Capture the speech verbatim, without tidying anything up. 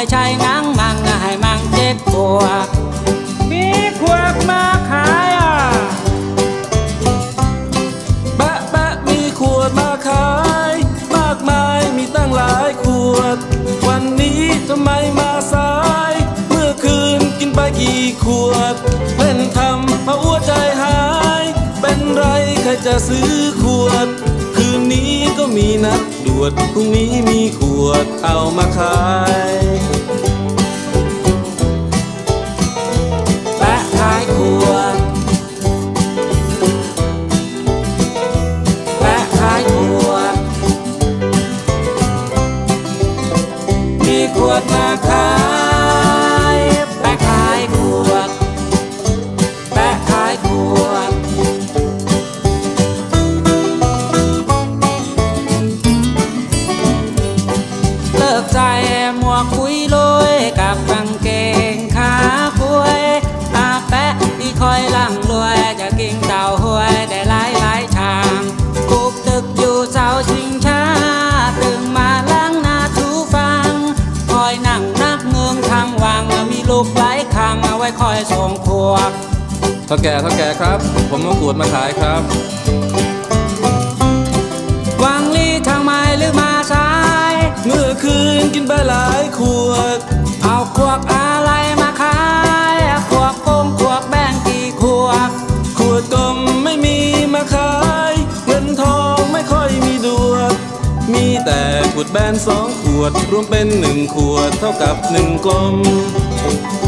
ไม่ใช่นังมังให้มังเจ็ดขวดมีขวดมาขายอ่ะแปะแปะมีขวดมาขายมากมายมีตั้งหลายขวดวันนี้ทำไมมาสายเมื่อคืนกินไปกี่ขวดเล่นทำเอาหัวใจหายเป็นไรใครจะซื้อขวดคืนนี้ก็มีนัดด่วนพรุ่งนี้มีขวดเอามาขายแปะขายขวดแปะขายขวดมีขวดมาขายแปะขายขวดแปะขายขวดเลิกใจหมวกคุยลอยกับกางเกงขาป่วยอาแปะที่คอยร่ำรวยจะกินเต่าหวยได้หลายหลายชามกุกตึกอยู่เสาชิงช้าตื่นมาล้างหน้าถูฟังคอยนั่งนักเมืองทางวังมีลูกหลายคำเอาไว้คอยส่งขวบเท่าแก่เท่าแก่ครับผมเอาขวดมาขายครับวังลี่ทางไม้หรือมาสายเมื่อคืนกินไปหลายขวดเอาขวดอะไรมาขายขวดกลมขวดแบงกี่ขวดขวดกลมไม่มีมาขายเงินทองไม่ค่อยมีดวดมีแต่ขวดแบนสองขวดรวมเป็นหนึ่งขวดเท่ากับหนึ่งกลม